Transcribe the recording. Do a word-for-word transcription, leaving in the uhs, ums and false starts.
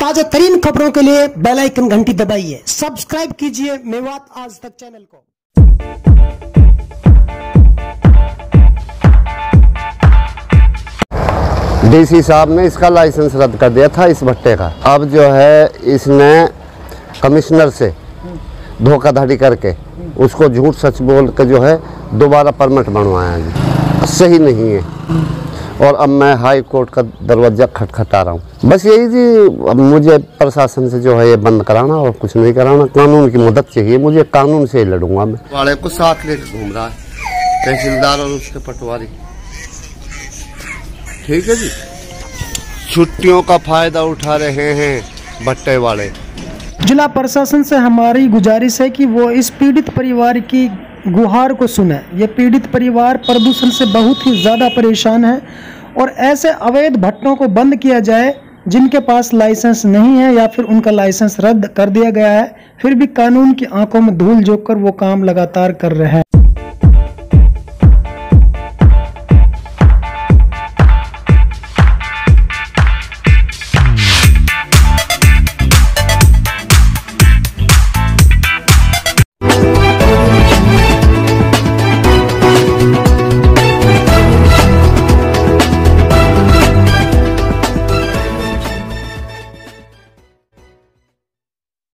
ताजा तरीन खबरों के लिए बेल आइकन घंटी दबाइए, सब्सक्राइब कीजिए मेवात आज तक चैनल को। डीसी साहब ने इसका लाइसेंस रद्द कर दिया था इस भट्टे का। अब जो है इसने कमिश्नर से धोखाधड़ी करके उसको झूठ सच बोल के जो है दोबारा परमिट बनवाया जी, सही नहीं है। और अब मैं हाई कोर्ट का दरवाजा खटखटा रहा हूँ। बस यही जी, अब मुझे प्रशासन से जो है ये बंद कराना और कुछ नहीं कराना, कानून की मदद चाहिए मुझे, कानून से ही लड़ूंगा मैं। वाले को साथ लेकर घूम रहा है तहसीलदार और उसके पटवारी। ठीक है जी, छुट्टियों का फायदा उठा रहे हैं भट्टे वाले। जिला प्रशासन से हमारी गुजारिश है कि वो इस पीड़ित परिवार की गुहार को सुने। ये पीड़ित परिवार प्रदूषण से बहुत ही ज़्यादा परेशान है और ऐसे अवैध भट्टों को बंद किया जाए जिनके पास लाइसेंस नहीं है या फिर उनका लाइसेंस रद्द कर दिया गया है, फिर भी कानून की आंखों में धूल झोंक कर वो काम लगातार कर रहे हैं।